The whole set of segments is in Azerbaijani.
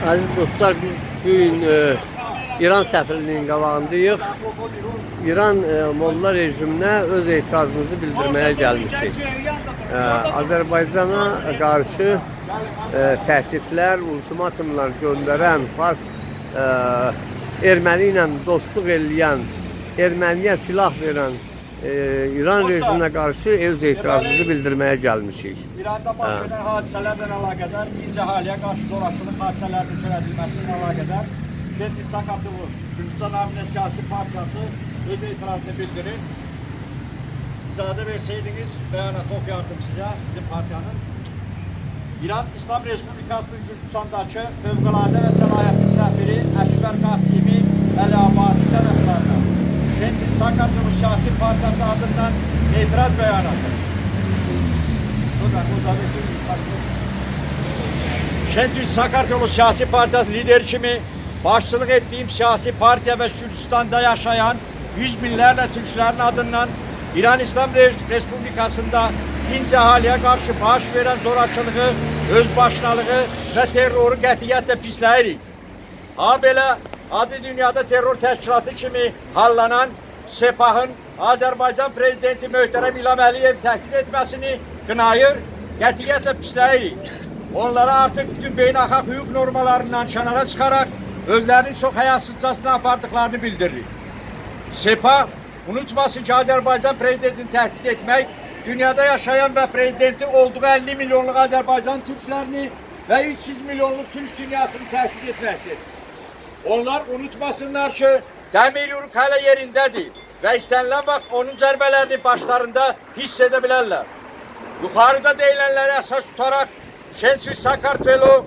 Aziz dostlar, biz bugün İran səfirliyinin qabağındayıq. İran Molla rejiminə öz etirazımızı bildirməyə gəlmişik. Azərbaycana qarşı təkliflər, ultimatumlar göndərən, Fars erməni ilə dostluq eləyən, erməniyə silah verən İran rejiminə qarşı öz etirazımızı bildirməyə gəlmişik. İranda baş verən hadisələrlə əlaqədar, dinc əhaliyə qarşı zorakılıq hadisələrinin törədilməsilə əlaqədar Şentil Sakatovlu Gürcistan Amine Siyasi Partiyası öz etirazını bildirir. İcazə versəydiniz, bəyanatı okuyardım sizə, sizin partiyanın. İran İslam Respublikasının Gürcistandakı fövqəladə və səlahiyyətli səfiri Əkbər Qasimi Əli-Abadi tərəflərlə Şentil Sakatovlu Siyasi Partiyası adından etiraz bəyanatı. Şentil Sakatovlu Siyasi Partiyası lideri kimi başçılık ettiğim siyasi partiya ve Gürcistan'da yaşayan yüz binlerle Türklerin adından İran İslam Respublikası'nda dinc əhaliyə karşı baş veren zorakılığı, özbaşınalığı ve terroru qətiyyətlə pisləyirik. Belə adı dünyada terror təşkilatı kimi hallanan Sepah'ın Azərbaycan Prezidenti Möhtərəm İlham Əliyev təhdid etməsini qınayır, qətiyyətlə pisləyirik. Onlara artık bütün beynəlxalq hüquq normalarından kənara çıxaraq özlərinin çox həyasızcasına apardıqlarını bildirir. Sepah unutmasın ki, Azərbaycan Prezidentini təhdid etmək, dünyada yaşayan ve prezidenti olduğu 50 milyonluk Azərbaycan Türklerini ve 300 milyonluk Türk dünyasını təhdid etməkdir. Onlar unutmasınlar ki, dəmir yumruq hələ yerindədir və istənilən vaxt onun zərbələrini başlarında hiss edə bilərlər. Yuxarıda deyilənləri əsas tutaraq Şentil Sakatovlu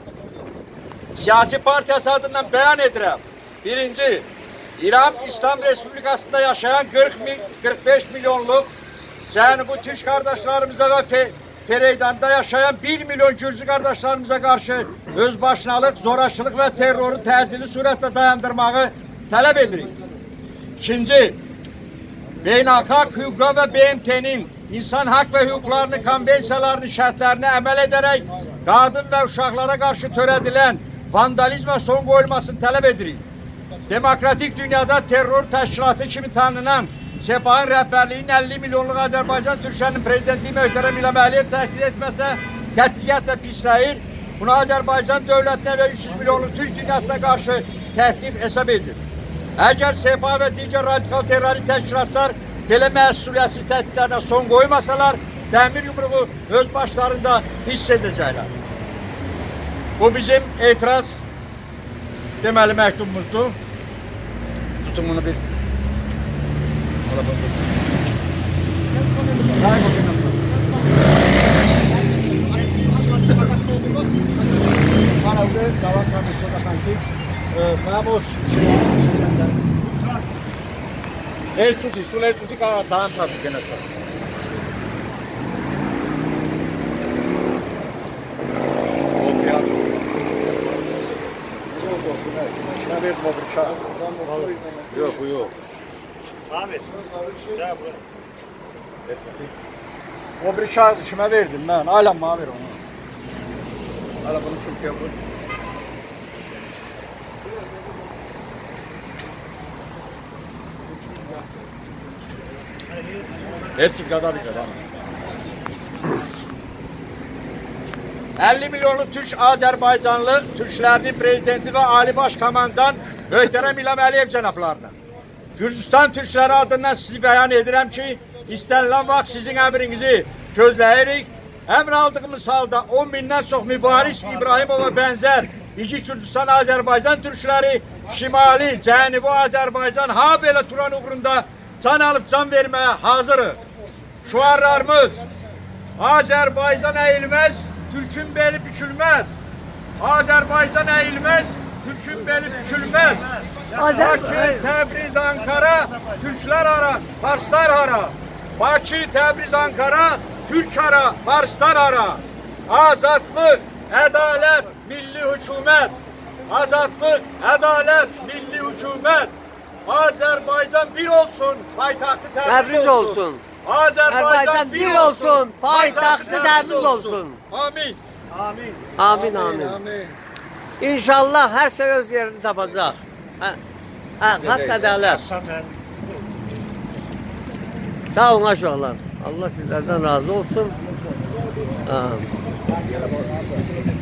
Siyasi Partiyası adından beyan edirəm. Birinci, İran İslam Respublikası'nda yaşayan 45 milyonluk Cənubi Türk kardeşlerimize ve Fereydan'da yaşayan 1 milyon Gürcü kardeşlerimize karşı özbaşınalıq, zorakılıq ve terroru təcili surətlə dayandırmağı tələb edirik. İkinci, beynəlxalq hüquqa və BMT-nin insan hak ve hüquqlarını, konvensiyalarını, şərtlərini əməl edərək qadın və uşaqlara qarşı törədilən vandalizmə son qoyulmasını tələb edirik. Demokratik dünyada terror təşkilatı kimi tanınan Sepah'ın rəhbərliyinin 50 milyonluq Azərbaycan Türklərinin prezidenti Möhtərəm İlham Əliyev təhdid etməsinə qətiyyətlə pisləyir. Bunu Azərbaycan dövlətinə və 300 milyonluq Türk dünyasına qarşı təhdid hesab edir. Əgər Sepah və digər radikal terrorist təşkilatlar belə məsuliyyətsiz təhdidlərlə son qoymasalar, dəmir yumruğu öz başlarında hiss edəcəklər. Bu bizim etiraz deməli məktubumuzdur. Tutun bunu bir. Ertuti, sul Ertuti tanto che ne sta. Yok, bu yok. Ahmet, gel buraya. O bir şahıs işime verdim ben. Ailem bana ver onu. Hala bunu sürüp yapın. Ertuğrul kadar bir kadar. 50 milyonlu Türk Azərbaycanlı Türklərinin prezidenti ve Ali Başkomandan Möhtərəm İlham Əliyev cənablarına Gürcistan Türkləri adından sizi bəyan edirəm ki, istənilən vaxt sizin əmrinizi gözləyirik. Əmr aldığımız halda 10 bindən çox mübariz İbrahimova bənzər İki Gürcistan Azərbaycan Türkləri Şimali, Cənubi Azərbaycan belə Turan uğrunda can alıp can vermeye hazırız. Şuarlarımız Azərbaycan eğilmez, Türk'ün beli bükülmez. Azərbaycan eğilmez, Türk'ün beli bükülmez. Bakı, Təbriz, Ankara, Türkler ara, Farslar ara. Bakı, Təbriz, Ankara, Türk ara, Farslar ara. Azadlık, adalet, milli hükümet. Azadlık, adalet, milli hükümet. Azərbaycan bir olsun, paytaxtı Təbriz olsun. Azərbaycan bir olsun, paytaxtı Təbriz olsun. Amin. Amin. Amin, amin. İnşallah hər şey öz yerini tapacaq. Haqq ədalət. Sağ olun aşağılar. Allah sizlərdən razı olsun.